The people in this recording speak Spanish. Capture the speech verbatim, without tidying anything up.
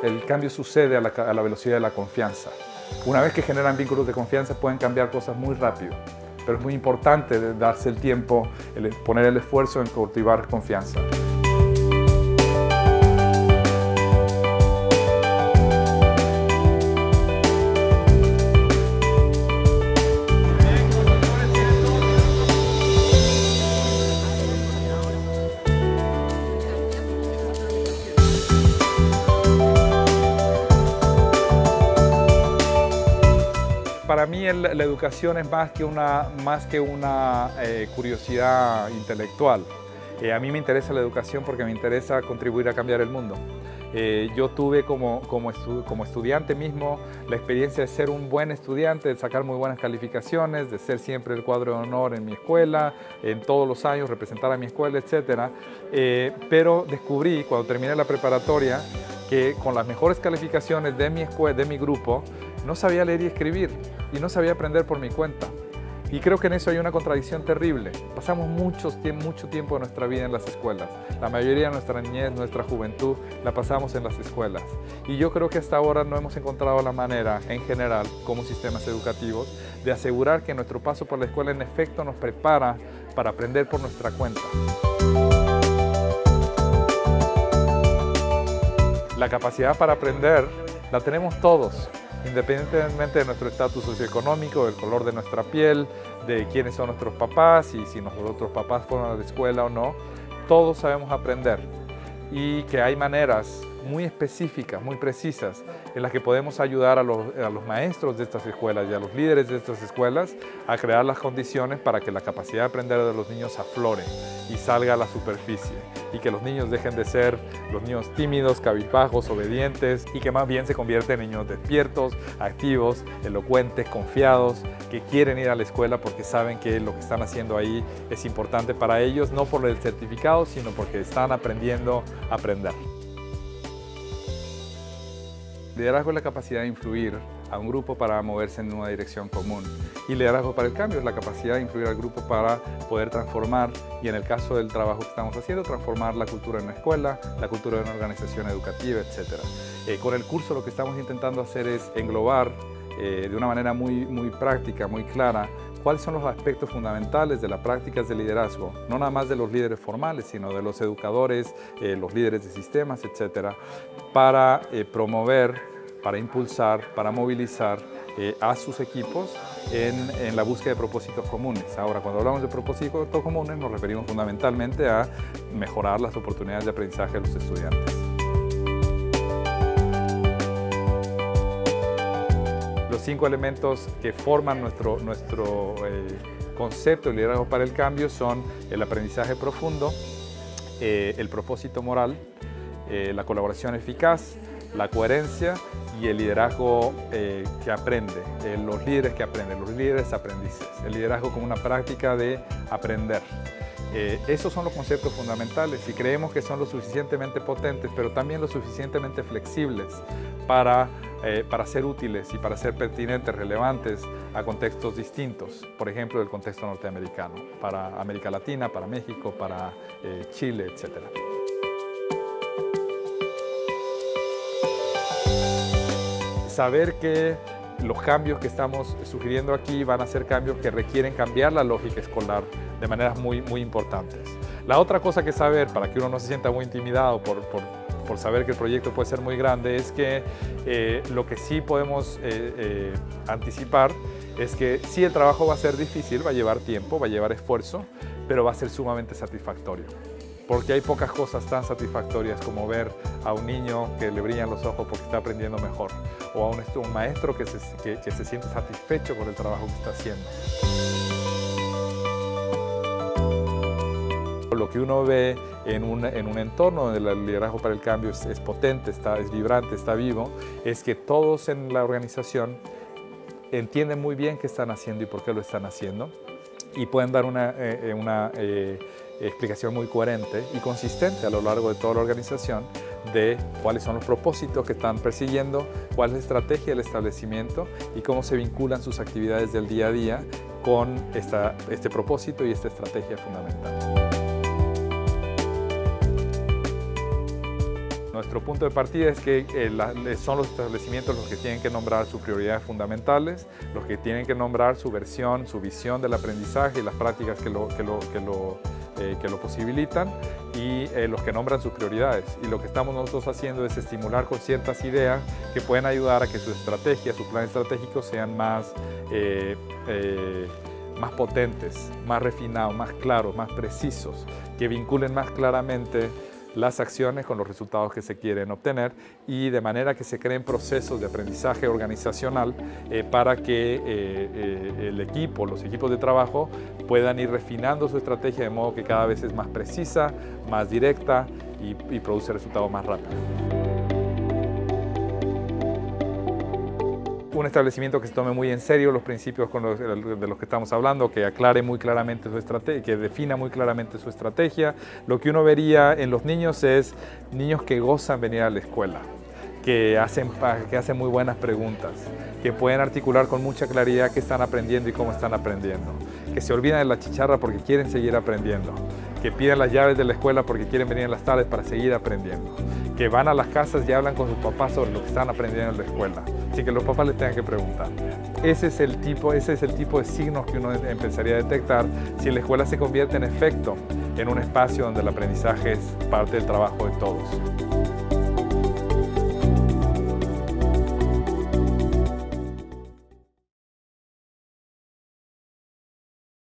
El cambio sucede a la, a la velocidad de la confianza. Una vez que generan vínculos de confianza pueden cambiar cosas muy rápido, pero es muy importante darse el tiempo, el, poner el esfuerzo en cultivar confianza. Para mí el, la educación es más que una, más que una eh, curiosidad intelectual. Eh, a mí me interesa la educación porque me interesa contribuir a cambiar el mundo. Eh, yo tuve como, como, estu como estudiante mismo la experiencia de ser un buen estudiante, de sacar muy buenas calificaciones, de ser siempre el cuadro de honor en mi escuela, en todos los años representar a mi escuela, etcétera. Eh, pero descubrí cuando terminé la preparatoria que con las mejores calificaciones de mi escuela, de mi grupo, no sabía leer y escribir y no sabía aprender por mi cuenta. Y creo que en eso hay una contradicción terrible. Pasamos mucho, mucho tiempo de nuestra vida en las escuelas. La mayoría de nuestra niñez, nuestra juventud, la pasamos en las escuelas. Y yo creo que hasta ahora no hemos encontrado la manera, en general, como sistemas educativos, de asegurar que nuestro paso por la escuela en efecto nos prepara para aprender por nuestra cuenta. La capacidad para aprender la tenemos todos, independientemente de nuestro estatus socioeconómico, del color de nuestra piel, de quiénes son nuestros papás y si nuestros papás fueron a la escuela o no, todos sabemos aprender y que hay maneras muy específicas, muy precisas, en las que podemos ayudar a los, a los maestros de estas escuelas y a los líderes de estas escuelas a crear las condiciones para que la capacidad de aprender de los niños aflore y salga a la superficie y que los niños dejen de ser los niños tímidos, cabizbajos, obedientes y que más bien se convierten en niños despiertos, activos, elocuentes, confiados, que quieren ir a la escuela porque saben que lo que están haciendo ahí es importante para ellos, no por el certificado, sino porque están aprendiendo a aprender. Liderazgo es la capacidad de influir a un grupo para moverse en una dirección común. Y liderazgo para el cambio es la capacidad de influir al grupo para poder transformar, y en el caso del trabajo que estamos haciendo, transformar la cultura en una escuela, la cultura de una organización educativa, etcétera. Eh, con el curso lo que estamos intentando hacer es englobar eh, de una manera muy, muy práctica, muy clara, cuáles son los aspectos fundamentales de las prácticas de liderazgo, no nada más de los líderes formales, sino de los educadores, eh, los líderes de sistemas, etcétera, para eh, promover, para impulsar, para movilizar eh, a sus equipos en, en la búsqueda de propósitos comunes. Ahora, cuando hablamos de propósitos comunes, nos referimos fundamentalmente a mejorar las oportunidades de aprendizaje de los estudiantes. Los cinco elementos que forman nuestro, nuestro eh, concepto de liderazgo para el cambio son el aprendizaje profundo, eh, el propósito moral, eh, la colaboración eficaz, la coherencia y el liderazgo eh, que aprende, eh, los líderes que aprenden, los líderes aprendices, el liderazgo como una práctica de aprender. Eh, esos son los conceptos fundamentales y creemos que son lo suficientemente potentes, pero también lo suficientemente flexibles para, eh, para ser útiles y para ser pertinentes, relevantes a contextos distintos, por ejemplo, del contexto norteamericano, para América Latina, para México, para eh, Chile, etcétera. Saber que los cambios que estamos sugiriendo aquí van a ser cambios que requieren cambiar la lógica escolar de maneras muy, muy importantes. La otra cosa que saber, para que uno no se sienta muy intimidado por, por, por saber que el proyecto puede ser muy grande, es que eh, lo que sí podemos eh, eh, anticipar es que sí, el trabajo va a ser difícil, va a llevar tiempo, va a llevar esfuerzo, pero va a ser sumamente satisfactorio. Porque hay pocas cosas tan satisfactorias como ver a un niño que le brillan los ojos porque está aprendiendo mejor, o a un, un maestro que se, que, que se siente satisfecho por el trabajo que está haciendo. Lo que uno ve en un, en un entorno donde el liderazgo para el cambio es, es potente, está, es vibrante, está vivo, es que todos en la organización entienden muy bien qué están haciendo y por qué lo están haciendo, y pueden dar una, eh, una eh, explicación muy coherente y consistente a lo largo de toda la organización de cuáles son los propósitos que están persiguiendo, cuál es la estrategia del establecimiento y cómo se vinculan sus actividades del día a día con esta, este propósito y esta estrategia fundamental. nuestro punto de partida es que eh, la, son los establecimientos los que tienen que nombrar sus prioridades fundamentales, los que tienen que nombrar su versión, su visión del aprendizaje y las prácticas que lo, que lo, que lo, eh, que lo posibilitan, y eh, los que nombran sus prioridades. Y lo que estamos nosotros haciendo es estimular con ciertas ideas que pueden ayudar a que su estrategia, su plan estratégico sean más, eh, eh, más potentes, más refinados, más claros, más precisos, que vinculen más claramente las acciones con los resultados que se quieren obtener, y de manera que se creen procesos de aprendizaje organizacional eh, para que eh, eh, el equipo, los equipos de trabajo puedan ir refinando su estrategia de modo que cada vez es más precisa, más directa y, y produce resultados más rápidos. Un establecimiento que se tome muy en serio los principios con los, de los que estamos hablando, que aclare muy claramente su estrategia, que defina muy claramente su estrategia. Lo que uno vería en los niños es niños que gozan venir a la escuela, que hacen, que hacen muy buenas preguntas, que pueden articular con mucha claridad qué están aprendiendo y cómo están aprendiendo, que se olvidan de la chicharra porque quieren seguir aprendiendo, que piden las llaves de la escuela porque quieren venir en las tardes para seguir aprendiendo, que van a las casas y hablan con sus papás sobre lo que están aprendiendo en la escuela, sin que los papás les tengan que preguntar. Ese es el tipo, ese es el tipo de signos que uno empezaría a detectar si la escuela se convierte en efecto en un espacio donde el aprendizaje es parte del trabajo de todos.